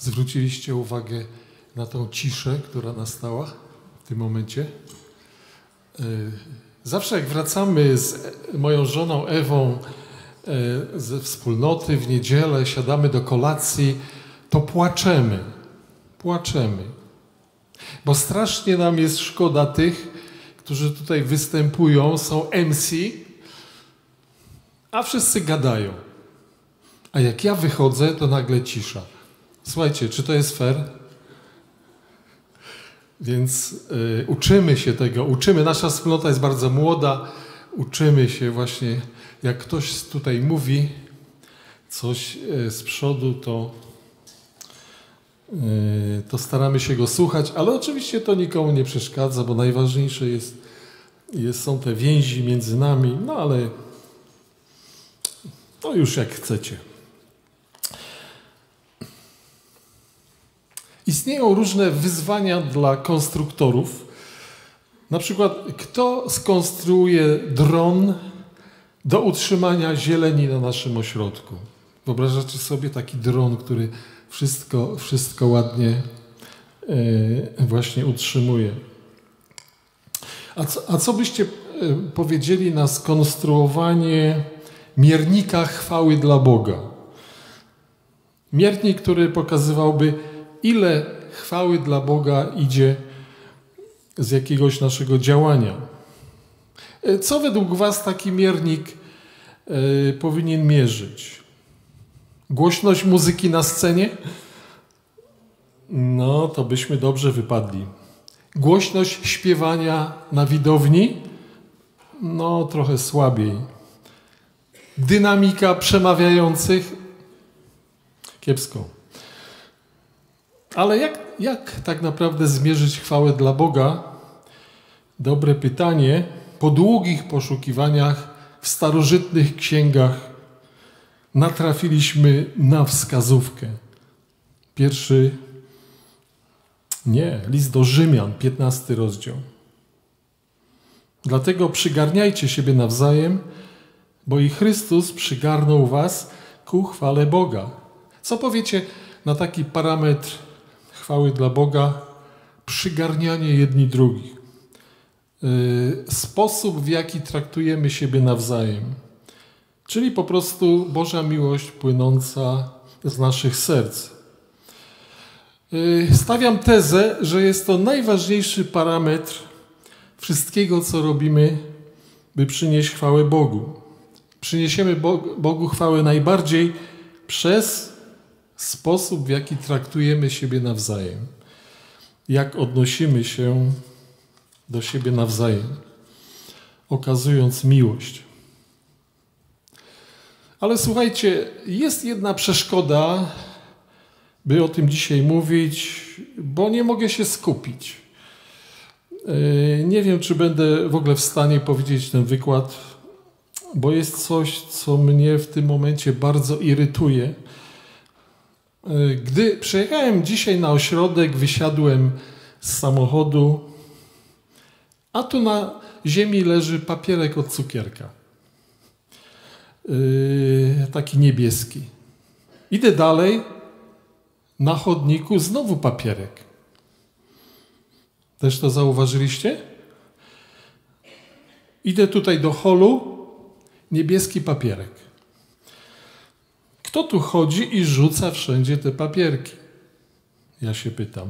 Zwróciliście uwagę na tą ciszę, która nastała w tym momencie? Zawsze jak wracamy z moją żoną Ewą ze wspólnoty w niedzielę, siadamy do kolacji, to płaczemy. Płaczemy. Bo strasznie nam jest szkoda tych, którzy tutaj występują, są MC, a wszyscy gadają. A jak ja wychodzę, to nagle cisza. Słuchajcie, czy to jest fair? Więc uczymy się tego, nasza wspólnota jest bardzo młoda, uczymy się właśnie, jak ktoś tutaj mówi coś z przodu, to staramy się go słuchać, ale oczywiście to nikomu nie przeszkadza, bo najważniejsze są te więzi między nami, no ale to już jak chcecie. Istnieją różne wyzwania dla konstruktorów. Na przykład, kto skonstruuje dron do utrzymania zieleni na naszym ośrodku? Wyobrażacie sobie taki dron, który wszystko ładnie właśnie utrzymuje. A co byście powiedzieli na skonstruowanie miernika chwały dla Boga? Miernik, który pokazywałby, ile chwały dla Boga idzie z jakiegoś naszego działania. Co według was taki miernik powinien mierzyć? Głośność muzyki na scenie? No, to byśmy dobrze wypadli. Głośność śpiewania na widowni? No, trochę słabiej. Dynamika przemawiających? Kiepsko. Ale jak tak naprawdę zmierzyć chwałę dla Boga? Dobre pytanie. Po długich poszukiwaniach w starożytnych księgach natrafiliśmy na wskazówkę. List do Rzymian, 15 rozdział. Dlatego przygarniajcie siebie nawzajem, bo i Chrystus przygarnął was ku chwale Boga. Co powiecie na taki parametr chwały dla Boga? Przygarnianie jedni drugich. Sposób, w jaki traktujemy siebie nawzajem. Czyli po prostu Boża miłość płynąca z naszych serc. Stawiam tezę, że jest to najważniejszy parametr wszystkiego, co robimy, by przynieść chwałę Bogu. Przyniesiemy Bogu chwałę najbardziej przez sposób, w jaki traktujemy siebie nawzajem. Jak odnosimy się do siebie nawzajem, okazując miłość. Ale słuchajcie, jest jedna przeszkoda, by o tym dzisiaj mówić, bo nie mogę się skupić. Nie wiem, czy będę w ogóle w stanie powiedzieć ten wykład, bo jest coś, co mnie w tym momencie bardzo irytuje. Gdy przyjechałem dzisiaj na ośrodek, wysiadłem z samochodu, a tu na ziemi leży papierek od cukierka. Taki niebieski. Idę dalej, na chodniku znowu papierek. Też to zauważyliście? Idę tutaj do holu, niebieski papierek. Kto tu chodzi i rzuca wszędzie te papierki? Ja się pytam.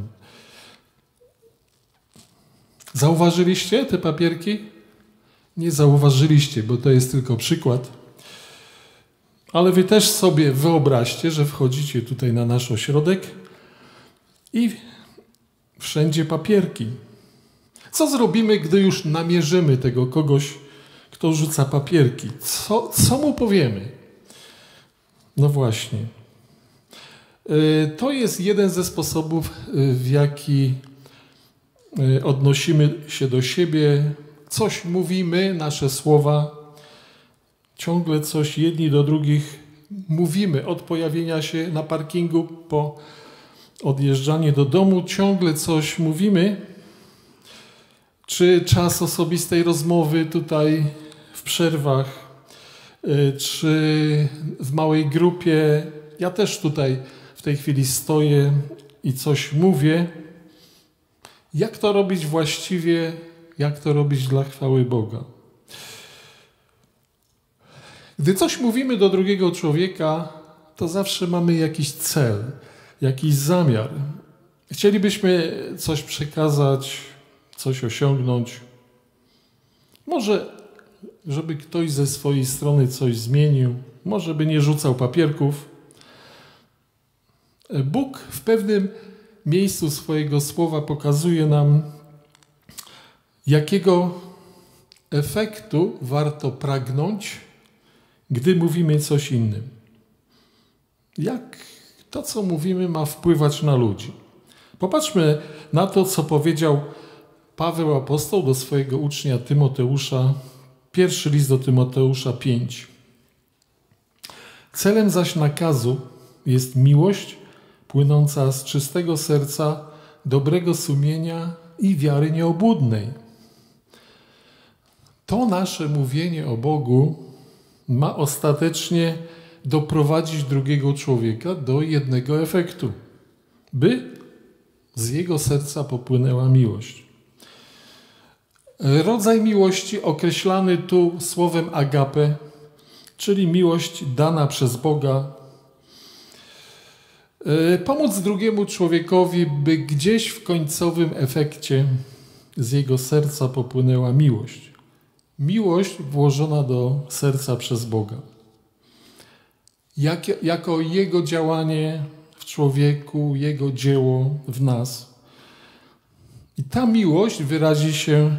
Zauważyliście te papierki? Nie zauważyliście, bo to jest tylko przykład. Ale wy też sobie wyobraźcie, że wchodzicie tutaj na nasz ośrodek i wszędzie papierki. Co zrobimy, gdy już namierzymy tego kogoś, kto rzuca papierki? Co mu powiemy? No właśnie. To jest jeden ze sposobów, w jaki odnosimy się do siebie. Coś mówimy, nasze słowa. Ciągle coś jedni do drugich mówimy. Od pojawienia się na parkingu po odjeżdżanie do domu ciągle coś mówimy. Czy czas osobistej rozmowy tutaj w przerwach, czy w małej grupie. Ja też tutaj w tej chwili stoję i coś mówię, jak to robić właściwie, jak to robić dla chwały Boga. Gdy coś mówimy do drugiego człowieka, to zawsze mamy jakiś cel, jakiś zamiar. Chcielibyśmy coś przekazać, coś osiągnąć. Może, żeby ktoś ze swojej strony coś zmienił, może by nie rzucał papierków. Bóg w pewnym miejscu swojego słowa pokazuje nam, jakiego efektu warto pragnąć, gdy mówimy coś innym. Jak to, co mówimy, ma wpływać na ludzi. Popatrzmy na to, co powiedział Paweł apostoł do swojego ucznia Tymoteusza, pierwszy list do Tymoteusza 5. Celem zaś nakazu jest miłość płynąca z czystego serca, dobrego sumienia i wiary nieobłudnej. To nasze mówienie o Bogu ma ostatecznie doprowadzić drugiego człowieka do jednego efektu, by z jego serca popłynęła miłość. Rodzaj miłości określany tu słowem agape, czyli miłość dana przez Boga. Pomóc drugiemu człowiekowi, by gdzieś w końcowym efekcie z jego serca popłynęła miłość. Miłość włożona do serca przez Boga. Jako Jego działanie w człowieku, Jego dzieło w nas. I ta miłość wyrazi się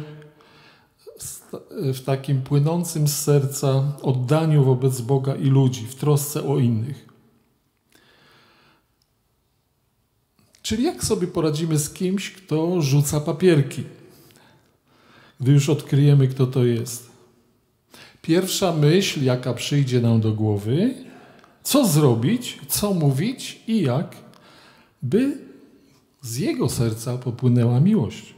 w takim płynącym z serca oddaniu wobec Boga i ludzi, w trosce o innych. Czyli jak sobie poradzimy z kimś, kto rzuca papierki, gdy już odkryjemy, kto to jest? Pierwsza myśl, jaka przyjdzie nam do głowy, co zrobić, co mówić i jak, by z jego serca popłynęła miłość.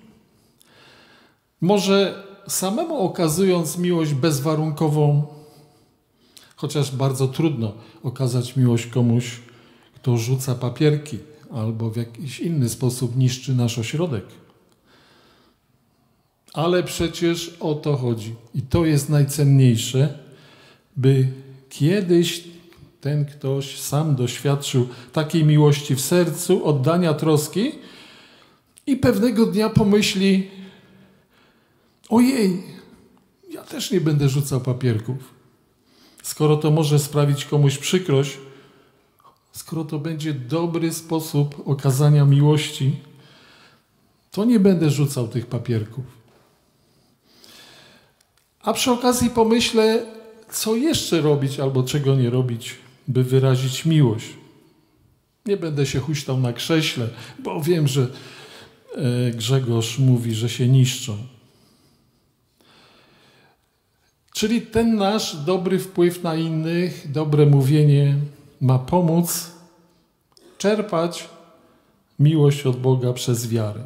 Może samemu okazując miłość bezwarunkową, chociaż bardzo trudno okazać miłość komuś, kto rzuca papierki albo w jakiś inny sposób niszczy nasz ośrodek. Ale przecież o to chodzi. I to jest najcenniejsze, by kiedyś ten ktoś sam doświadczył takiej miłości w sercu, oddania troski i pewnego dnia pomyśli: ojej, ja też nie będę rzucał papierków. Skoro to może sprawić komuś przykrość, skoro to będzie dobry sposób okazania miłości, to nie będę rzucał tych papierków. A przy okazji pomyślę, co jeszcze robić albo czego nie robić, by wyrazić miłość. Nie będę się huśtał na krześle, bo wiem, że Grzegorz mówi, że się niszczą. Czyli ten nasz dobry wpływ na innych, dobre mówienie ma pomóc czerpać miłość od Boga przez wiarę.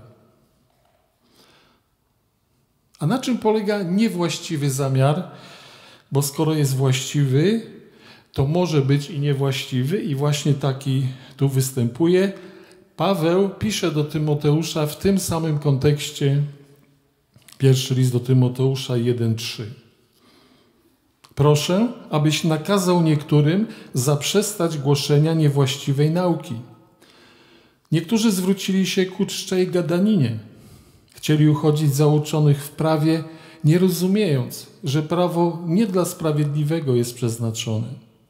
A na czym polega niewłaściwy zamiar? Bo skoro jest właściwy, to może być i niewłaściwy i właśnie taki tu występuje. Paweł pisze do Tymoteusza w tym samym kontekście, pierwszy list do Tymoteusza 1:3. Proszę, abyś nakazał niektórym zaprzestać głoszenia niewłaściwej nauki. Niektórzy zwrócili się ku czczej gadaninie. Chcieli uchodzić za uczonych w prawie, nie rozumiejąc, że prawo nie dla sprawiedliwego jest przeznaczone.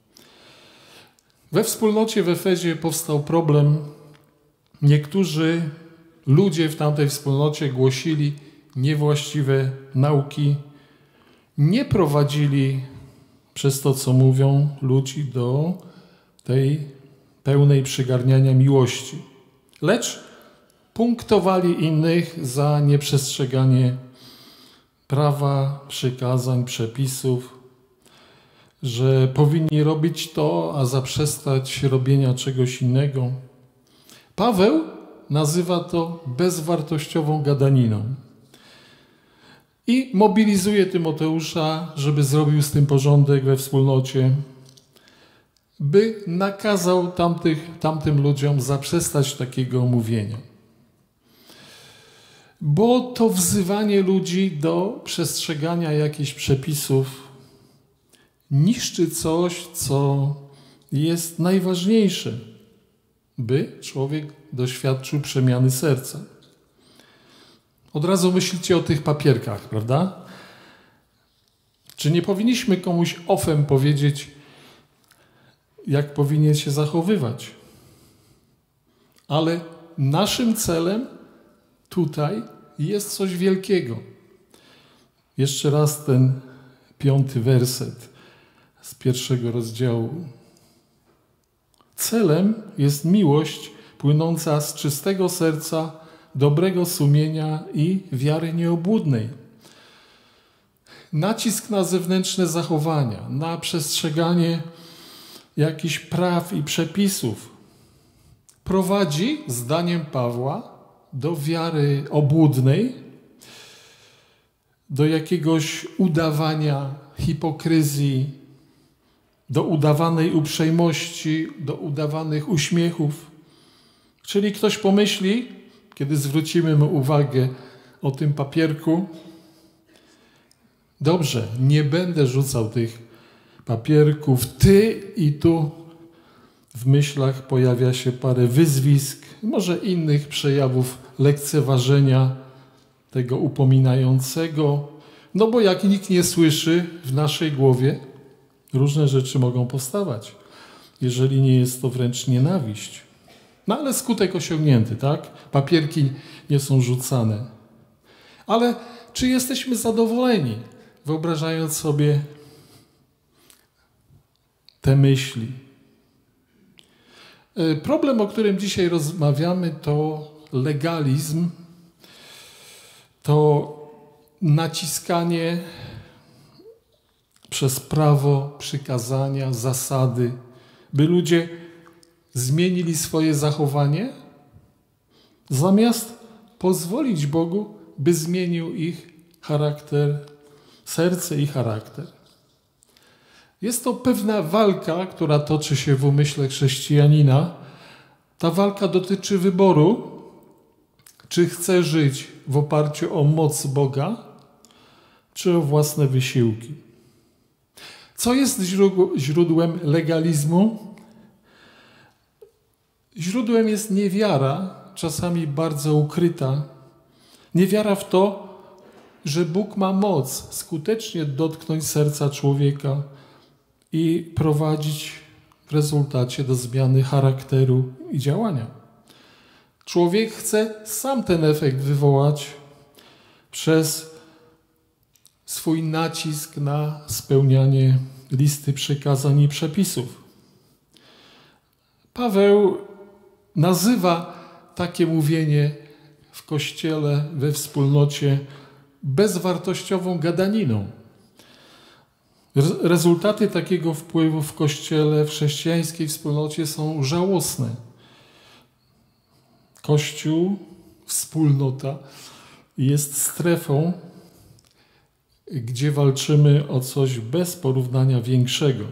We wspólnocie w Efezie powstał problem. Niektórzy ludzie w tamtej wspólnocie głosili niewłaściwe nauki, nie prowadzili przez to, co mówią, ludzi do tej pełnej przygarniania miłości, lecz punktowali innych za nieprzestrzeganie prawa, przykazań, przepisów, że powinni robić to, a zaprzestać robienia czegoś innego. Paweł nazywa to bezwartościową gadaniną i mobilizuje Tymoteusza, żeby zrobił z tym porządek we wspólnocie, by nakazał tamtym ludziom zaprzestać takiego mówienia. Bo to wzywanie ludzi do przestrzegania jakichś przepisów niszczy coś, co jest najważniejsze, by człowiek doświadczył przemiany serca. Od razu myślicie o tych papierkach, prawda? Czy nie powinniśmy komuś ofem powiedzieć, jak powinien się zachowywać? Ale naszym celem tutaj jest coś wielkiego. Jeszcze raz ten 5 werset z 1 rozdziału. Celem jest miłość płynąca z czystego serca, dobrego sumienia i wiary nieobłudnej. Nacisk na zewnętrzne zachowania, na przestrzeganie jakichś praw i przepisów prowadzi, zdaniem Pawła, do wiary obłudnej, do jakiegoś udawania hipokryzji, do udawanej uprzejmości, do udawanych uśmiechów. Czyli ktoś pomyśli, kiedy zwrócimy mu uwagę o tym papierku, dobrze, nie będę rzucał tych papierków, ty i tu w myślach pojawia się parę wyzwisk, może innych przejawów lekceważenia tego upominającego, no bo jak nikt nie słyszy w naszej głowie, różne rzeczy mogą powstawać, jeżeli nie jest to wręcz nienawiść. No ale skutek osiągnięty, tak? Papierki nie są rzucane. Ale czy jesteśmy zadowoleni, wyobrażając sobie te myśli? Problem, o którym dzisiaj rozmawiamy, to legalizm, to naciskanie przez prawo, przykazania, zasady, by ludzie zmienili swoje zachowanie, zamiast pozwolić Bogu, by zmienił ich charakter, serce i charakter. Jest to pewna walka, która toczy się w umyśle chrześcijanina. Ta walka dotyczy wyboru, czy chce żyć w oparciu o moc Boga, czy o własne wysiłki. Co jest źródłem legalizmu? Źródłem jest niewiara, czasami bardzo ukryta. Niewiara w to, że Bóg ma moc skutecznie dotknąć serca człowieka i prowadzić w rezultacie do zmiany charakteru i działania. Człowiek chce sam ten efekt wywołać przez swój nacisk na spełnianie listy przykazań i przepisów. Paweł nazywa takie mówienie w Kościele, we wspólnocie bezwartościową gadaniną. Rezultaty takiego wpływu w Kościele, w chrześcijańskiej wspólnocie są żałosne. Kościół, wspólnota jest strefą, gdzie walczymy o coś bez porównania większego.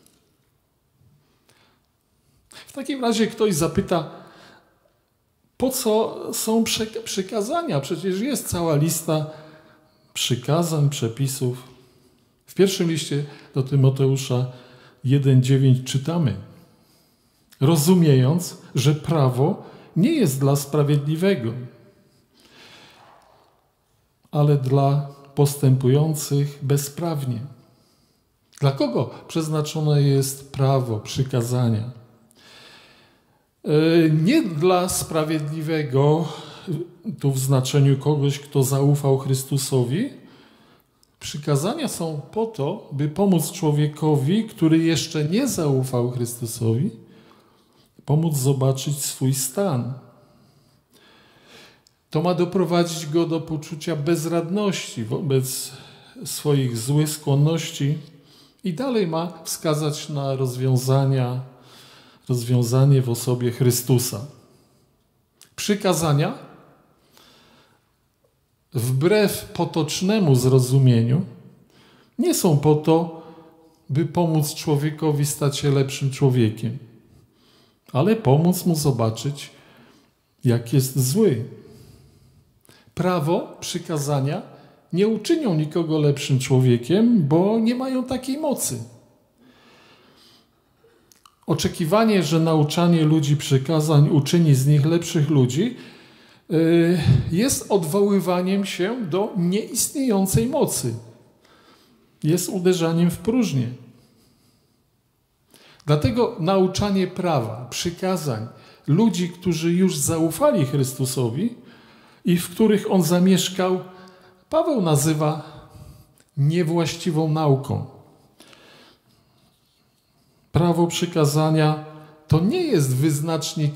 W takim razie ktoś zapyta, po co są przykazania? Przecież jest cała lista przykazań, przepisów. W pierwszym liście do Tymoteusza 1:9 czytamy: rozumiejąc, że prawo nie jest dla sprawiedliwego, ale dla postępujących bezprawnie. Dla kogo przeznaczone jest prawo, przykazania? Nie dla sprawiedliwego, tu w znaczeniu kogoś, kto zaufał Chrystusowi. Przykazania są po to, by pomóc człowiekowi, który jeszcze nie zaufał Chrystusowi, pomóc zobaczyć swój stan. To ma doprowadzić go do poczucia bezradności wobec swoich złych skłonności i dalej ma wskazać na rozwiązanie w osobie Chrystusa. Przykazania, wbrew potocznemu zrozumieniu, nie są po to, by pomóc człowiekowi stać się lepszym człowiekiem, ale pomóc mu zobaczyć, jak jest zły. Prawo, przykazania nie uczynią nikogo lepszym człowiekiem, bo nie mają takiej mocy. Oczekiwanie, że nauczanie ludzi przykazań uczyni z nich lepszych ludzi, jest odwoływaniem się do nieistniejącej mocy. Jest uderzaniem w próżnię. Dlatego nauczanie prawa, przykazań ludzi, którzy już zaufali Chrystusowi i w których On zamieszkał, Paweł nazywa niewłaściwą nauką. Prawo przykazania to nie jest wyznacznik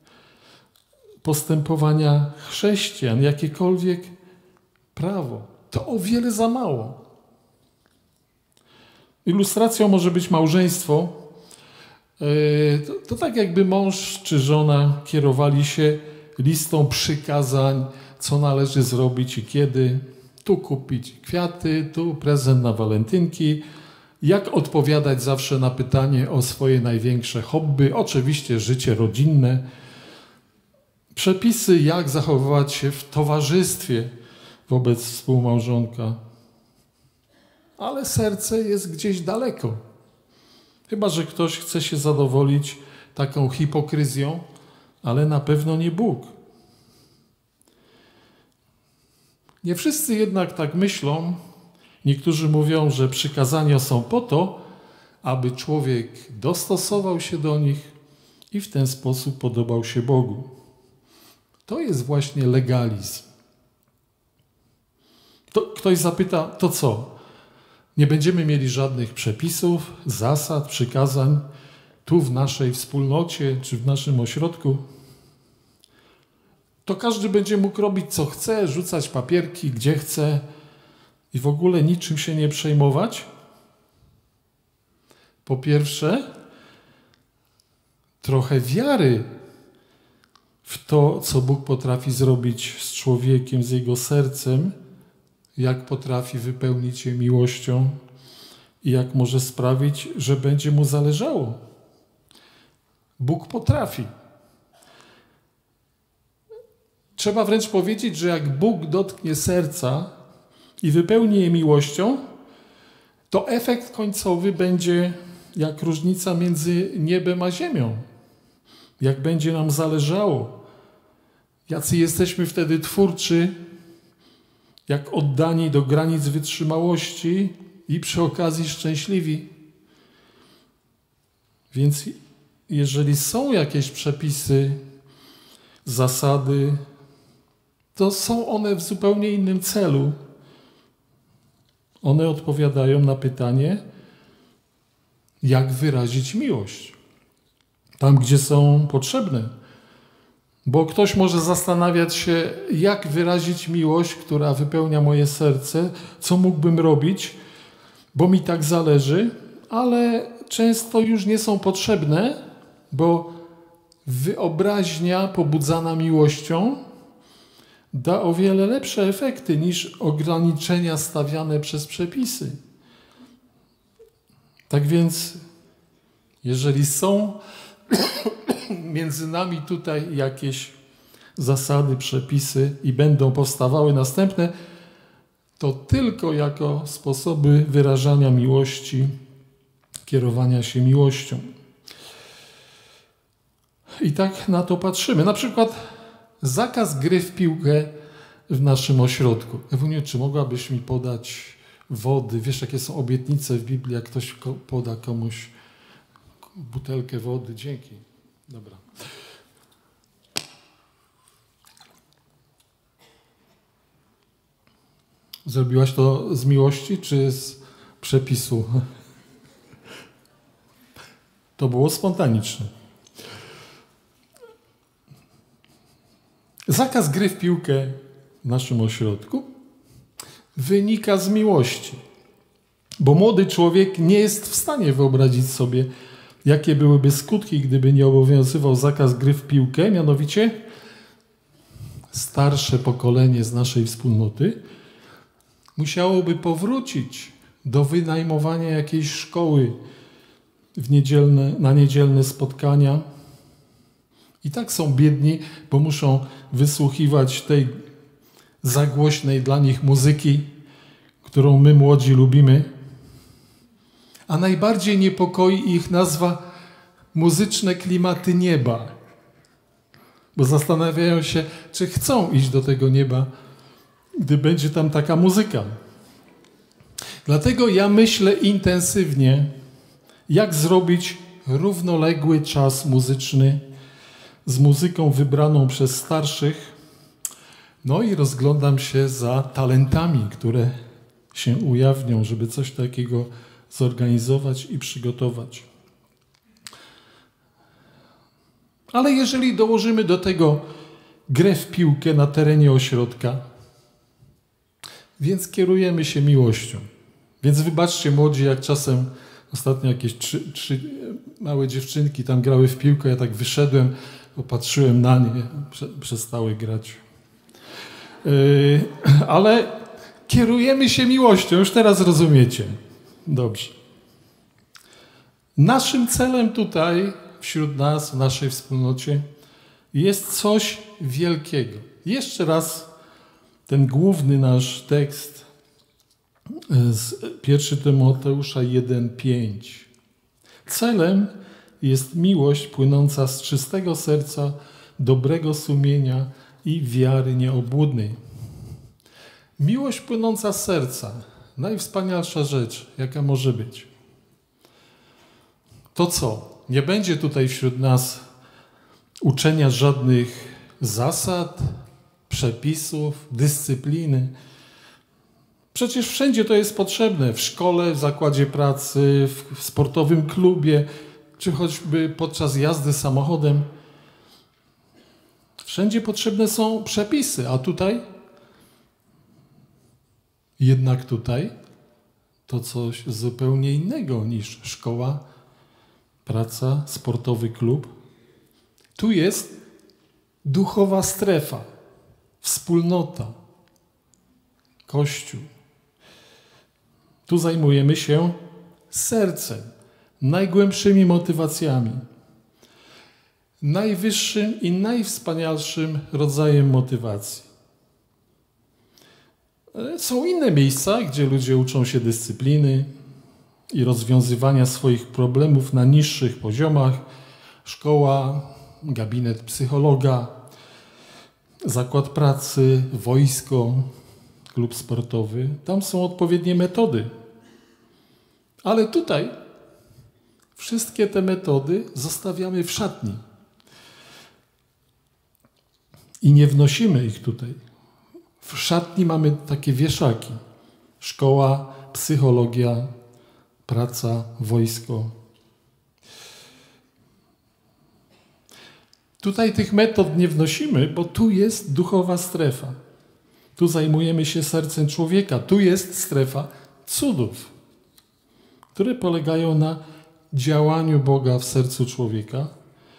postępowania chrześcijan, jakiekolwiek prawo. To o wiele za mało. Ilustracją może być małżeństwo. To tak jakby mąż czy żona kierowali się listą przykazań, co należy zrobić i kiedy. Tu kupić kwiaty, tu prezent na walentynki. Jak odpowiadać zawsze na pytanie o swoje największe hobby. Oczywiście życie rodzinne. Przepisy, jak zachowywać się w towarzystwie wobec współmałżonka. Ale serce jest gdzieś daleko. Chyba że ktoś chce się zadowolić taką hipokryzją, ale na pewno nie Bóg. Nie wszyscy jednak tak myślą. Niektórzy mówią, że przykazania są po to, aby człowiek dostosował się do nich i w ten sposób podobał się Bogu. To jest właśnie legalizm. Ktoś zapyta, to co? Nie będziemy mieli żadnych przepisów, zasad, przykazań tu w naszej wspólnocie czy w naszym ośrodku? To każdy będzie mógł robić co chce, rzucać papierki gdzie chce i w ogóle niczym się nie przejmować? Po pierwsze, trochę wiary w to, co Bóg potrafi zrobić z człowiekiem, z jego sercem, jak potrafi wypełnić je miłością i jak może sprawić, że będzie mu zależało. Bóg potrafi. Trzeba wręcz powiedzieć, że jak Bóg dotknie serca i wypełni je miłością, to efekt końcowy będzie jak różnica między niebem a ziemią. Jak będzie nam zależało, jacy jesteśmy wtedy twórczy, jak oddani do granic wytrzymałości i przy okazji szczęśliwi. Więc jeżeli są jakieś przepisy, zasady, to są one w zupełnie innym celu. One odpowiadają na pytanie, jak wyrazić miłość. Tam, gdzie są potrzebne. Bo ktoś może zastanawiać się, jak wyrazić miłość, która wypełnia moje serce, co mógłbym robić, bo mi tak zależy, ale często już nie są potrzebne, bo wyobraźnia pobudzana miłością da o wiele lepsze efekty niż ograniczenia stawiane przez przepisy. Tak więc, jeżeli są między nami tutaj jakieś zasady, przepisy i będą powstawały następne, to tylko jako sposoby wyrażania miłości, kierowania się miłością. I tak na to patrzymy. Na przykład zakaz gry w piłkę w naszym ośrodku. Ewuniu, czy mogłabyś mi podać wody? Wiesz, jakie są obietnice w Biblii, jak ktoś poda komuś butelkę wody? Dzięki. Dobra. Zrobiłaś to z miłości, czy z przepisu? To było spontaniczne. Zakaz gry w piłkę w naszym ośrodku wynika z miłości, bo młody człowiek nie jest w stanie wyobrazić sobie, jakie byłyby skutki, gdyby nie obowiązywał zakaz gry w piłkę, mianowicie starsze pokolenie z naszej wspólnoty musiałoby powrócić do wynajmowania jakiejś szkoły na niedzielne spotkania. I tak są biedni, bo muszą wysłuchiwać tej zagłośnej dla nich muzyki, którą my młodzi lubimy. A najbardziej niepokoi ich nazwa muzyczne klimaty nieba. Bo zastanawiają się, czy chcą iść do tego nieba, gdy będzie tam taka muzyka. Dlatego ja myślę intensywnie, jak zrobić równoległy czas muzyczny z muzyką wybraną przez starszych. No i rozglądam się za talentami, które się ujawnią, żeby coś takiego zorganizować i przygotować. Ale jeżeli dołożymy do tego grę w piłkę na terenie ośrodka, więc kierujemy się miłością. Więc wybaczcie młodzi, jak czasem ostatnio jakieś trzy małe dziewczynki tam grały w piłkę, ja tak wyszedłem, popatrzyłem na nie, przestały grać. Ale kierujemy się miłością, już teraz rozumiecie. Dobrze. Naszym celem tutaj, wśród nas, w naszej wspólnocie, jest coś wielkiego. Jeszcze raz ten główny nasz tekst z 1 Tymoteusza 1:5. Celem jest miłość płynąca z czystego serca, dobrego sumienia i wiary nieobłudnej. Miłość płynąca z serca. Najwspanialsza rzecz, jaka może być. To co? Nie będzie tutaj wśród nas uczenia żadnych zasad, przepisów, dyscypliny. Przecież wszędzie to jest potrzebne. W szkole, w zakładzie pracy, w sportowym klubie, czy choćby podczas jazdy samochodem. Wszędzie potrzebne są przepisy, a tutaj? Jednak tutaj to coś zupełnie innego niż szkoła, praca, sportowy klub. Tu jest duchowa strefa, wspólnota, Kościół. Tu zajmujemy się sercem, najgłębszymi motywacjami, najwyższym i najwspanialszym rodzajem motywacji. Są inne miejsca, gdzie ludzie uczą się dyscypliny i rozwiązywania swoich problemów na niższych poziomach. Szkoła, gabinet psychologa, zakład pracy, wojsko, klub sportowy. Tam są odpowiednie metody. Ale tutaj wszystkie te metody zostawiamy w szatni. I nie wnosimy ich tutaj. W szatni mamy takie wieszaki. Szkoła, psychologia, praca, wojsko. Tutaj tych metod nie wnosimy, bo tu jest duchowa strefa. Tu zajmujemy się sercem człowieka. Tu jest strefa cudów, które polegają na działaniu Boga w sercu człowieka.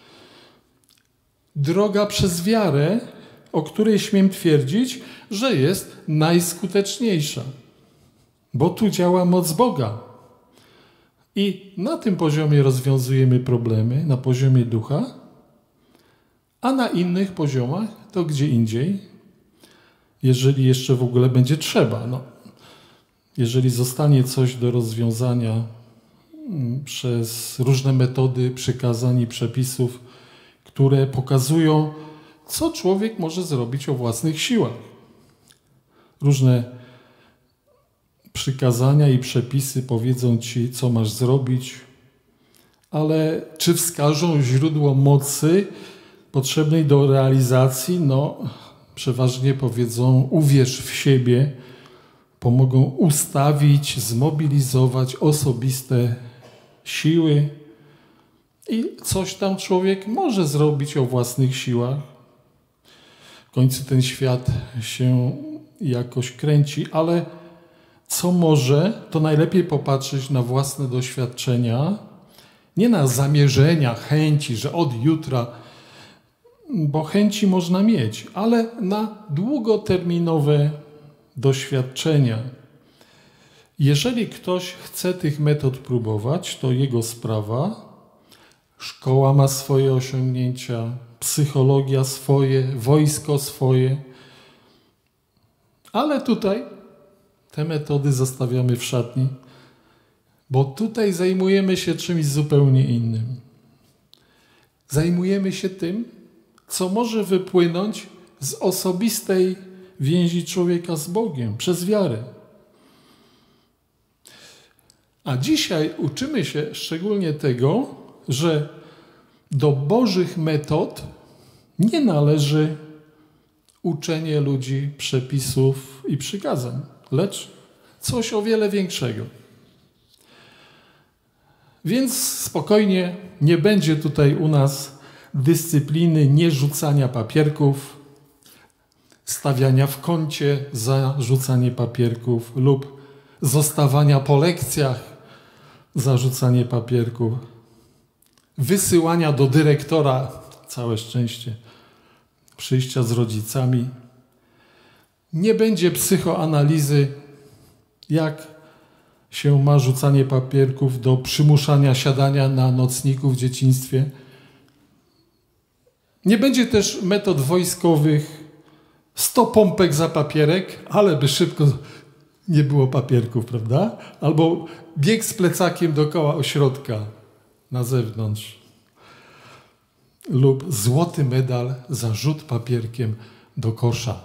Droga przez wiarę, o której śmiem twierdzić, że jest najskuteczniejsza, bo tu działa moc Boga. I na tym poziomie rozwiązujemy problemy, na poziomie ducha, a na innych poziomach to gdzie indziej, jeżeli jeszcze w ogóle będzie trzeba. Jeżeli zostanie coś do rozwiązania przez różne metody przykazań i przepisów, które pokazują, co człowiek może zrobić o własnych siłach. Różne przykazania i przepisy powiedzą ci, co masz zrobić, ale czy wskażą źródło mocy potrzebnej do realizacji? Przeważnie powiedzą, uwierz w siebie, pomogą ustawić, zmobilizować osobiste siły i coś tam człowiek może zrobić o własnych siłach. W końcu ten świat się jakoś kręci, ale co może, to najlepiej popatrzeć na własne doświadczenia, nie na zamierzenia, chęci, że od jutra, bo chęci można mieć, ale na długoterminowe doświadczenia. Jeżeli ktoś chce tych metod próbować, to jego sprawa. Szkoła ma swoje osiągnięcia, psychologia swoje, wojsko swoje. Ale tutaj te metody zostawiamy w szatni, bo tutaj zajmujemy się czymś zupełnie innym. Zajmujemy się tym, co może wypłynąć z osobistej więzi człowieka z Bogiem, przez wiarę. A dzisiaj uczymy się szczególnie tego, że do Bożych metod nie należy uczenie ludzi przepisów i przykazań, lecz coś o wiele większego. Więc spokojnie, nie będzie tutaj u nas dyscypliny nierzucania papierków, stawiania w kącie za rzucanie papierków lub zostawania po lekcjach za rzucanie papierków, wysyłania do dyrektora, całe szczęście, przyjścia z rodzicami. Nie będzie psychoanalizy, jak się ma rzucanie papierków do przymuszania siadania na nocniku w dzieciństwie. Nie będzie też metod wojskowych, 100 pompek za papierek, ale by szybko nie było papierków, prawda? Albo bieg z plecakiem dookoła ośrodka na zewnątrz. Lub złoty medal za rzut papierkiem do kosza.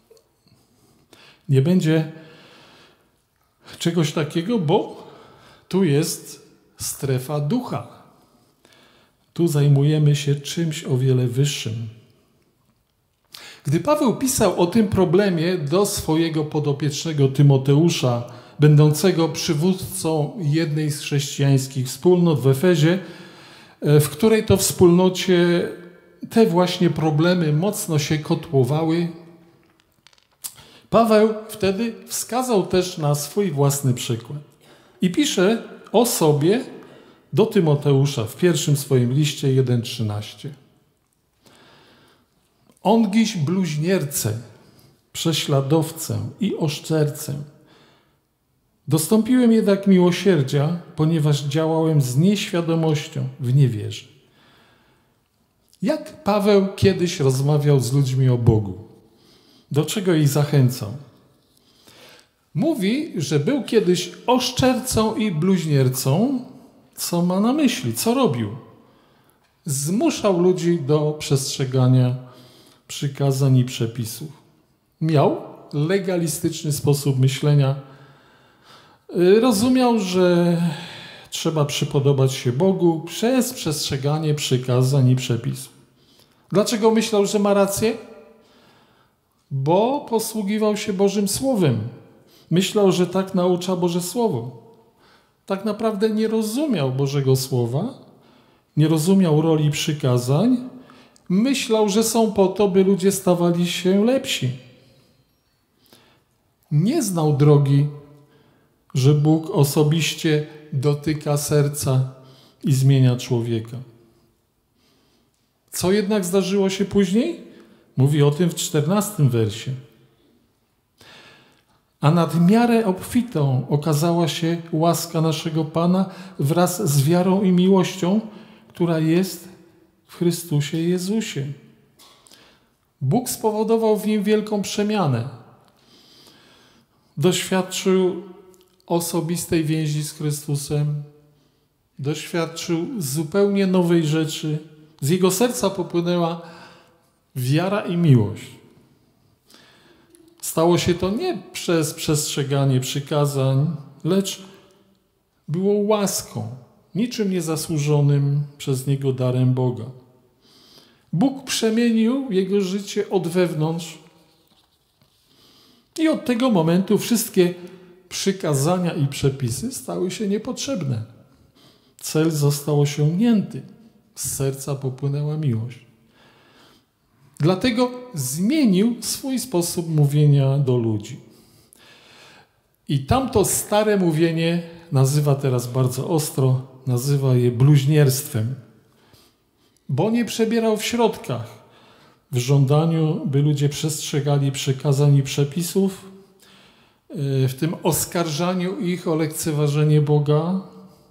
Nie będzie czegoś takiego, bo tu jest strefa ducha. Tu zajmujemy się czymś o wiele wyższym. Gdy Paweł pisał o tym problemie do swojego podopiecznego Tymoteusza, będącego przywódcą jednej z chrześcijańskich wspólnot w Efezie, w której to wspólnocie te właśnie problemy mocno się kotłowały, Paweł wtedy wskazał też na swój własny przykład. I pisze o sobie do Tymoteusza w pierwszym swoim liście 1:13. Ongiś bluźniercę, prześladowcę i oszczercę. Dostąpiłem jednak miłosierdzia, ponieważ działałem z nieświadomością w niewierze. Jak Paweł kiedyś rozmawiał z ludźmi o Bogu? Do czego ich zachęcał? Mówi, że był kiedyś oszczercą i bluźniercą. Co ma na myśli? Co robił? Zmuszał ludzi do przestrzegania przykazań i przepisów. Miał legalistyczny sposób myślenia. Rozumiał, że trzeba przypodobać się Bogu przez przestrzeganie przykazań i przepisów. Dlaczego myślał, że ma rację? Bo posługiwał się Bożym Słowem. Myślał, że tak naucza Boże Słowo. Tak naprawdę nie rozumiał Bożego Słowa, nie rozumiał roli przykazań. Myślał, że są po to, by ludzie stawali się lepsi. Nie znał drogi, że Bóg osobiście dotyka serca i zmienia człowieka. Co jednak zdarzyło się później? Mówi o tym w 14 wersie. A nad miarę obfitą okazała się łaska naszego Pana wraz z wiarą i miłością, która jest w Chrystusie Jezusie. Bóg spowodował w nim wielką przemianę. Doświadczył osobistej więzi z Chrystusem, doświadczył zupełnie nowej rzeczy. Z jego serca popłynęła wiara i miłość. Stało się to nie przez przestrzeganie przykazań, lecz było łaską, niczym niezasłużonym przez niego darem Boga. Bóg przemienił jego życie od wewnątrz i od tego momentu wszystkie przykazania i przepisy stały się niepotrzebne. Cel został osiągnięty. Z serca popłynęła miłość. Dlatego zmienił swój sposób mówienia do ludzi. I tamto stare mówienie nazywa teraz bardzo ostro, nazywa je bluźnierstwem. Bo nie przebierał w środkach, w żądaniu, by ludzie przestrzegali przykazań i przepisów, w tym oskarżaniu ich o lekceważenie Boga.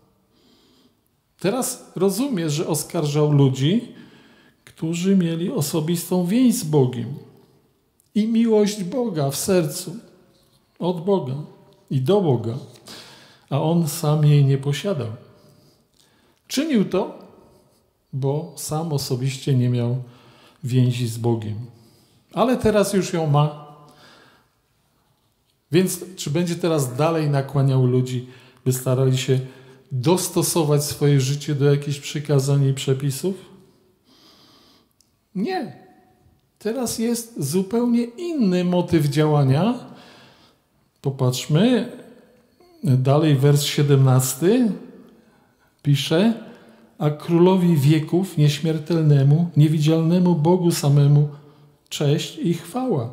Teraz rozumie, że oskarżał ludzi, którzy mieli osobistą więź z Bogiem i miłość Boga w sercu, od Boga i do Boga, a on sam jej nie posiadał. Czynił to, bo sam osobiście nie miał więzi z Bogiem. Ale teraz już ją ma. Więc czy będzie teraz dalej nakłaniał ludzi, by starali się dostosować swoje życie do jakichś przykazań i przepisów? Nie. Teraz jest zupełnie inny motyw działania. Popatrzmy. Dalej wers 17 pisze: a królowi wieków, nieśmiertelnemu, niewidzialnemu Bogu samemu, cześć i chwała.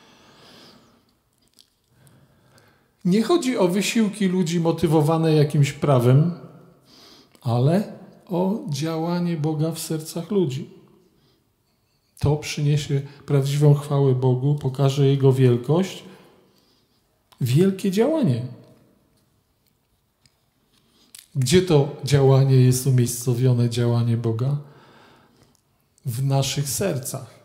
Nie chodzi o wysiłki ludzi motywowane jakimś prawem, ale o działanie Boga w sercach ludzi. To przyniesie prawdziwą chwałę Bogu, pokaże Jego wielkość. Wielkie działanie. Gdzie to działanie jest umiejscowione, działanie Boga? W naszych sercach.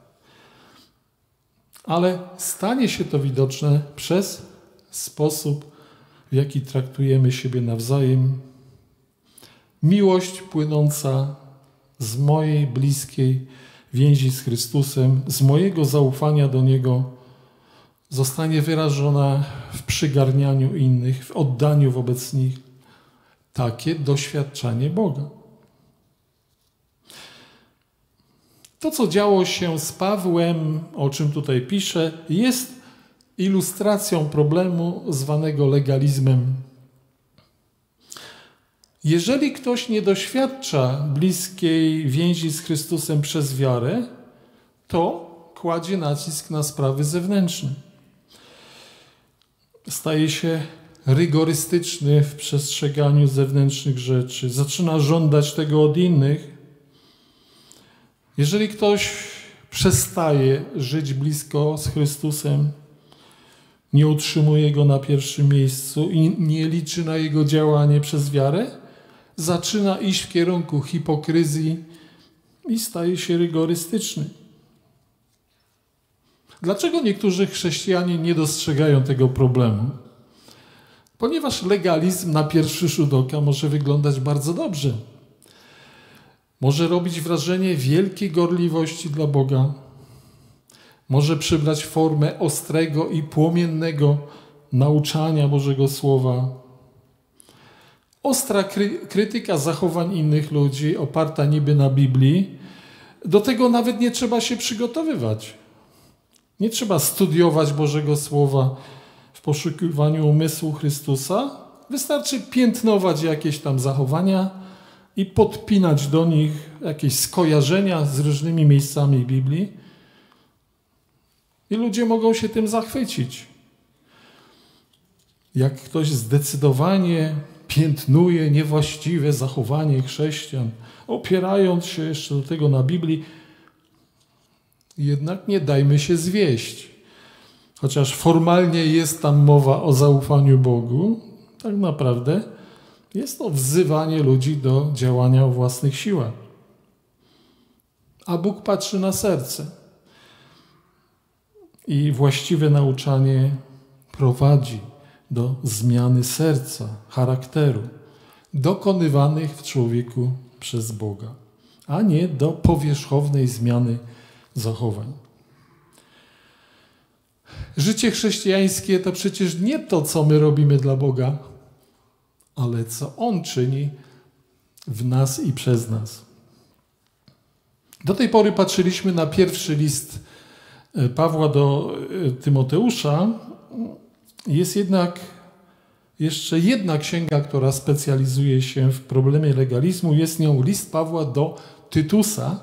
Ale stanie się to widoczne przez sposób, w jaki traktujemy siebie nawzajem. Miłość płynąca z mojej bliskiej więzi z Chrystusem, z mojego zaufania do Niego, zostanie wyrażona w przygarnianiu innych, w oddaniu wobec nich. Takie doświadczenie Boga. To, co działo się z Pawłem, o czym tutaj piszę, jest ilustracją problemu zwanego legalizmem. Jeżeli ktoś nie doświadcza bliskiej więzi z Chrystusem przez wiarę, to kładzie nacisk na sprawy zewnętrzne. Staje się rygorystyczny w przestrzeganiu zewnętrznych rzeczy. Zaczyna żądać tego od innych. Jeżeli ktoś przestaje żyć blisko z Chrystusem, nie utrzymuje Go na pierwszym miejscu i nie liczy na Jego działanie przez wiarę, zaczyna iść w kierunku hipokryzji i staje się rygorystyczny. Dlaczego niektórzy chrześcijanie nie dostrzegają tego problemu? Ponieważ legalizm na pierwszy rzut oka może wyglądać bardzo dobrze. Może robić wrażenie wielkiej gorliwości dla Boga. Może przybrać formę ostrego i płomiennego nauczania Bożego Słowa. Ostra krytyka zachowań innych ludzi, oparta niby na Biblii. Do tego nawet nie trzeba się przygotowywać. Nie trzeba studiować Bożego Słowa w poszukiwaniu umysłu Chrystusa. Wystarczy piętnować jakieś tam zachowania i podpinać do nich jakieś skojarzenia z różnymi miejscami Biblii. I ludzie mogą się tym zachwycić. Jak ktoś zdecydowanie piętnuje niewłaściwe zachowanie chrześcijan, opierając się jeszcze do tego na Biblii, jednak nie dajmy się zwieść. Chociaż formalnie jest tam mowa o zaufaniu Bogu, tak naprawdę jest to wzywanie ludzi do działania o własnych siłach. A Bóg patrzy na serce. I właściwe nauczanie prowadzi do zmiany serca, charakteru, dokonywanych w człowieku przez Boga, a nie do powierzchownej zmiany zachowań. Życie chrześcijańskie to przecież nie to, co my robimy dla Boga, ale co On czyni w nas i przez nas. Do tej pory patrzyliśmy na pierwszy list Pawła do Tymoteusza. Jest jednak jeszcze jedna księga, która specjalizuje się w problemie legalizmu. Jest nią list Pawła do Tytusa.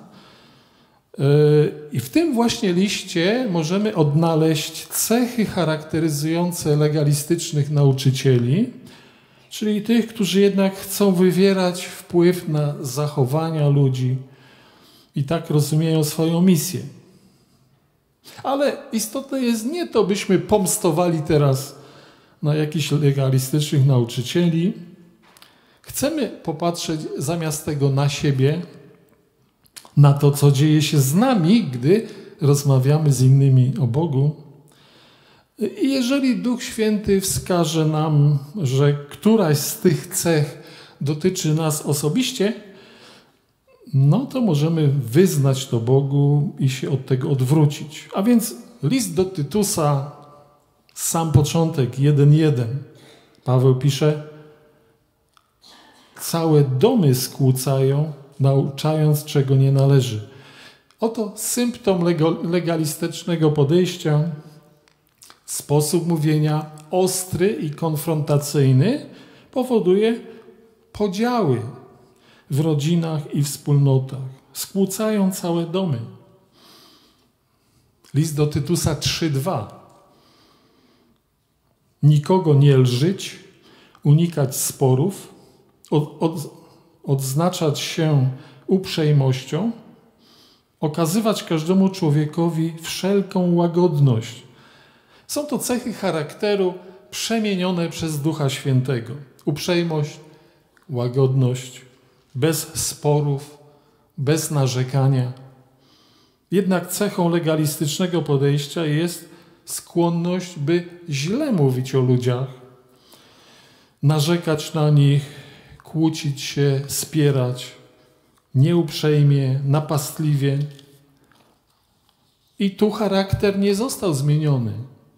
I w tym właśnie liście możemy odnaleźć cechy charakteryzujące legalistycznych nauczycieli, czyli tych, którzy jednak chcą wywierać wpływ na zachowania ludzi i tak rozumieją swoją misję. Ale istotne jest nie to, byśmy pomstowali teraz na jakichś legalistycznych nauczycieli. Chcemy popatrzeć zamiast tego na siebie, na to, co dzieje się z nami, gdy rozmawiamy z innymi o Bogu. I jeżeli Duch Święty wskaże nam, że któraś z tych cech dotyczy nas osobiście, no to możemy wyznać to Bogu i się od tego odwrócić. A więc list do Tytusa, sam początek, 1:1. Paweł pisze: całe domy skłócają, nauczając, czego nie należy. Oto symptom legalistycznego podejścia, sposób mówienia ostry i konfrontacyjny powoduje podziały w rodzinach i wspólnotach. Skłócają całe domy. List do Tytusa 3:2. Nikogo nie lżyć, unikać sporów, odznaczać się uprzejmością, okazywać każdemu człowiekowi wszelką łagodność. Są to cechy charakteru przemienione przez Ducha Świętego. Uprzejmość, łagodność, bez sporów, bez narzekania. Jednak cechą legalistycznego podejścia jest skłonność, by źle mówić o ludziach, narzekać na nich, kłócić się, spierać, nieuprzejmie, napastliwie. I tu charakter nie został zmieniony.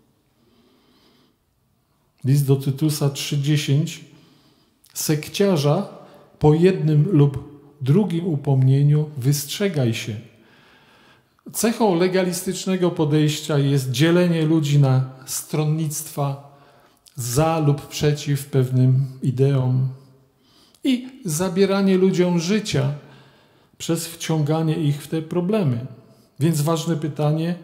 List do Tytusa 3:10. Sekciarza po jednym lub drugim upomnieniu wystrzegaj się. Cechą legalistycznego podejścia jest dzielenie ludzi na stronnictwa za lub przeciw pewnym ideom i zabieranie ludziom życia przez wciąganie ich w te problemy. Więc ważne pytanie: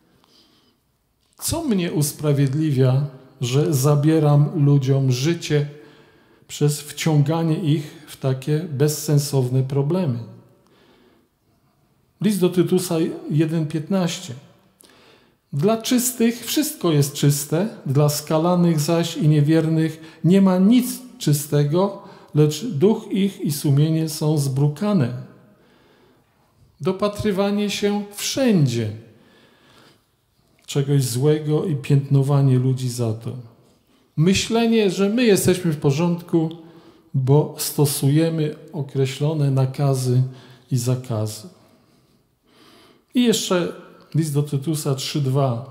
co mnie usprawiedliwia, że zabieram ludziom życie przez wciąganie ich w takie bezsensowne problemy? List do Tytusa 1:15. Dla czystych wszystko jest czyste, dla skalanych zaś i niewiernych nie ma nic czystego, lecz duch ich i sumienie są zbrukane. Dopatrywanie się wszędzie czegoś złego i piętnowanie ludzi za to. Myślenie, że my jesteśmy w porządku, bo stosujemy określone nakazy i zakazy. I jeszcze list do Tytusa 3:2.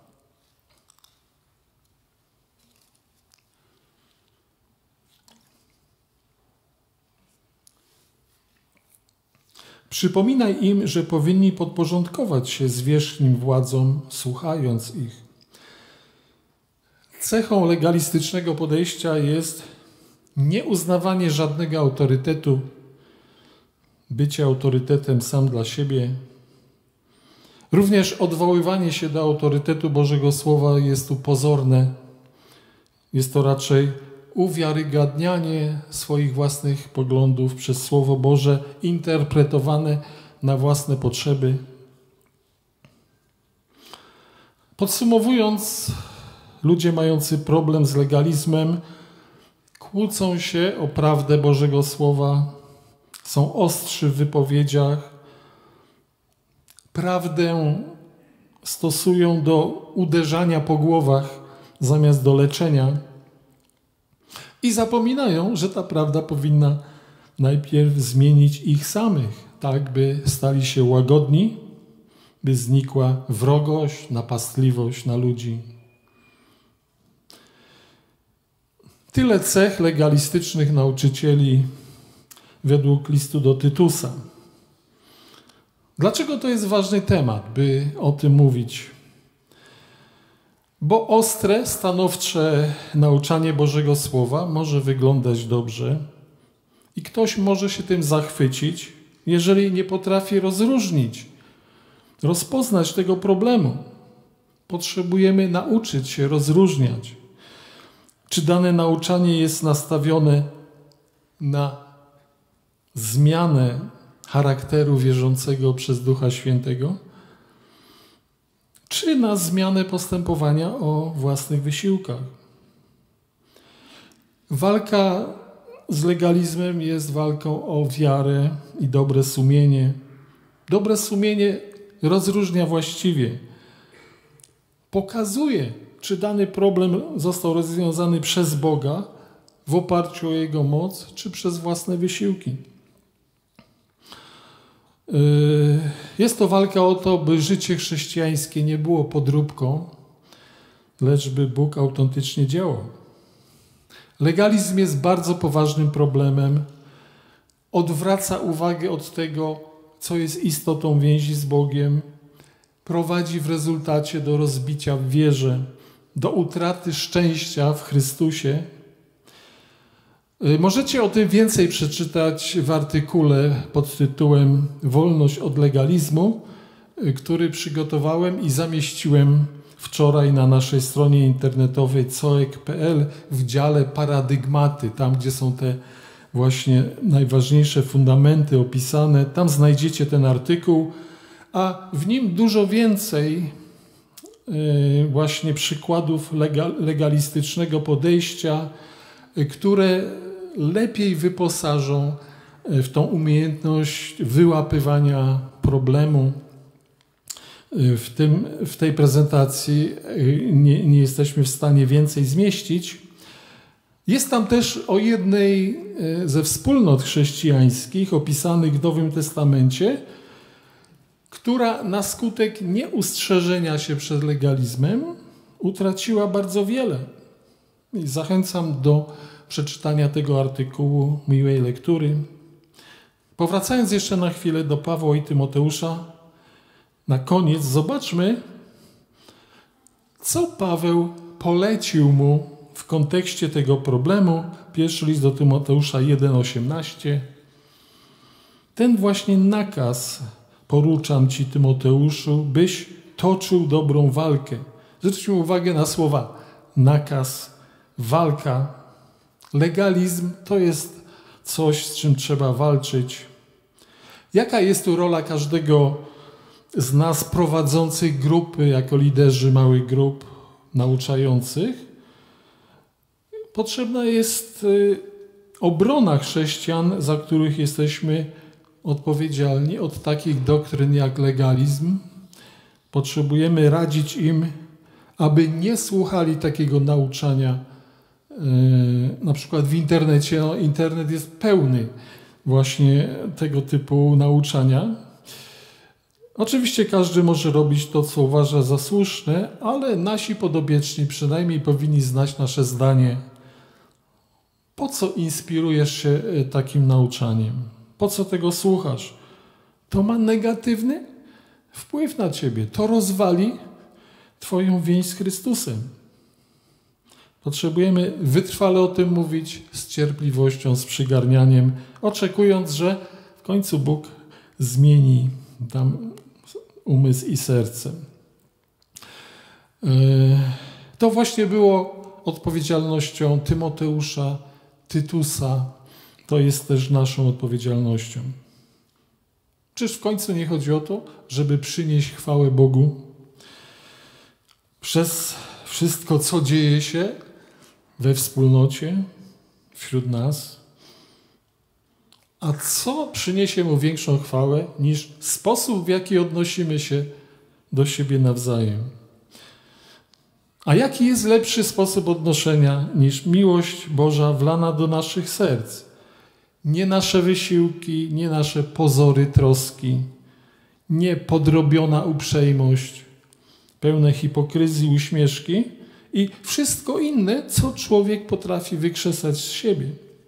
Przypominaj im, że powinni podporządkować się zwierzchnim władzom, słuchając ich. Cechą legalistycznego podejścia jest nieuznawanie żadnego autorytetu, bycie autorytetem sam dla siebie. Również odwoływanie się do autorytetu Bożego Słowa jest tu pozorne. Jest to raczej uwiarygadnianie swoich własnych poglądów przez Słowo Boże, interpretowane na własne potrzeby. Podsumowując, ludzie mający problem z legalizmem kłócą się o prawdę Bożego Słowa, są ostrzy w wypowiedziach, prawdę stosują do uderzania po głowach zamiast do leczenia i zapominają, że ta prawda powinna najpierw zmienić ich samych, tak by stali się łagodni, by znikła wrogość, napastliwość na ludzi. Tyle cech legalistycznych nauczycieli według listu do Tytusa. Dlaczego to jest ważny temat, by o tym mówić? Bo ostre, stanowcze nauczanie Bożego Słowa może wyglądać dobrze i ktoś może się tym zachwycić, jeżeli nie potrafi rozróżnić, rozpoznać tego problemu. Potrzebujemy nauczyć się rozróżniać, czy dane nauczanie jest nastawione na zmianę charakteru wierzącego przez Ducha Świętego, czy na zmianę postępowania o własnych wysiłkach. Walka z legalizmem jest walką o wiarę i dobre sumienie. Dobre sumienie rozróżnia właściwie. Pokazuje, czy dany problem został rozwiązany przez Boga w oparciu o Jego moc, czy przez własne wysiłki. Jest to walka o to, by życie chrześcijańskie nie było podróbką, lecz by Bóg autentycznie działał. Legalizm jest bardzo poważnym problemem. Odwraca uwagę od tego, co jest istotą więzi z Bogiem. Prowadzi w rezultacie do rozbicia w wierze, do utraty szczęścia w Chrystusie. Możecie o tym więcej przeczytać w artykule pod tytułem Wolność od legalizmu, który przygotowałem i zamieściłem wczoraj na naszej stronie internetowej coek.pl w dziale Paradygmaty, tam gdzie są te właśnie najważniejsze fundamenty opisane. Tam znajdziecie ten artykuł, a w nim dużo więcej właśnie przykładów legalistycznego podejścia, które lepiej wyposażą w tą umiejętność wyłapywania problemu. W tej prezentacji nie jesteśmy w stanie więcej zmieścić. Jest tam też o jednej ze wspólnot chrześcijańskich opisanych w Nowym Testamencie, która na skutek nieustrzeżenia się przed legalizmem utraciła bardzo wiele. I zachęcam do przeczytania tego artykułu, miłej lektury. Powracając jeszcze na chwilę do Pawła i Tymoteusza, na koniec zobaczmy, co Paweł polecił mu w kontekście tego problemu. Pierwszy list do Tymoteusza 1,18. Ten właśnie nakaz poruczam ci, Tymoteuszu, byś toczył dobrą walkę. Zwróćmy uwagę na słowa nakaz, walka. Legalizm to jest coś, z czym trzeba walczyć. Jaka jest tu rola każdego z nas prowadzących grupy, jako liderzy małych grup nauczających? Potrzebna jest obrona chrześcijan, za których jesteśmy odpowiedzialni, od takich doktryn jak legalizm. Potrzebujemy radzić im, aby nie słuchali takiego nauczania. Na przykład w internecie. No, internet jest pełny właśnie tego typu nauczania. Oczywiście każdy może robić to, co uważa za słuszne, ale nasi podobieczni przynajmniej powinni znać nasze zdanie. Po co inspirujesz się takim nauczaniem? Po co tego słuchasz? To ma negatywny wpływ na ciebie. To rozwali twoją więź z Chrystusem. Potrzebujemy wytrwale o tym mówić, z cierpliwością, z przygarnianiem, oczekując, że w końcu Bóg zmieni tam umysł i serce. To właśnie było odpowiedzialnością Tymoteusza, Tytusa. To jest też naszą odpowiedzialnością. Czyż w końcu nie chodzi o to, żeby przynieść chwałę Bogu przez wszystko, co dzieje się we wspólnocie, wśród nas? A co przyniesie mu większą chwałę niż sposób, w jaki odnosimy się do siebie nawzajem? A jaki jest lepszy sposób odnoszenia niż miłość Boża wlana do naszych serc? Nie nasze wysiłki, nie nasze pozory troski, nie podrobiona uprzejmość, pełne hipokryzji, uśmieszki i wszystko inne, co człowiek potrafi wykrzesać z siebie.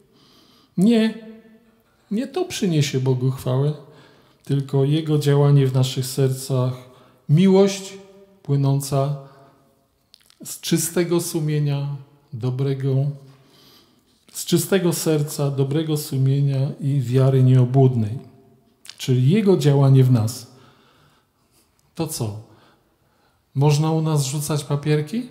Nie to przyniesie Bogu chwałę, tylko Jego działanie w naszych sercach, miłość płynąca z czystego sumienia, z czystego serca, dobrego sumienia i wiary nieobłudnej, czyli Jego działanie w nas. To co? Można u nas rzucać papierki?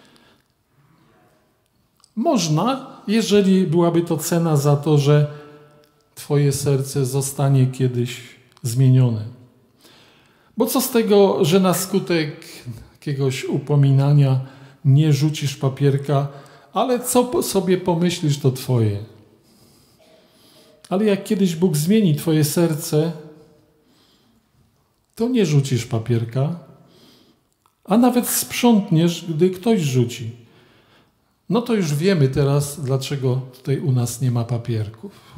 Można, jeżeli byłaby to cena za to, że twoje serce zostanie kiedyś zmienione. Bo co z tego, że na skutek jakiegoś upominania nie rzucisz papierka, ale co sobie pomyślisz, to twoje. Ale jak kiedyś Bóg zmieni twoje serce, to nie rzucisz papierka, a nawet sprzątniesz, gdy ktoś rzuci. No to już wiemy teraz, dlaczego tutaj u nas nie ma papierków.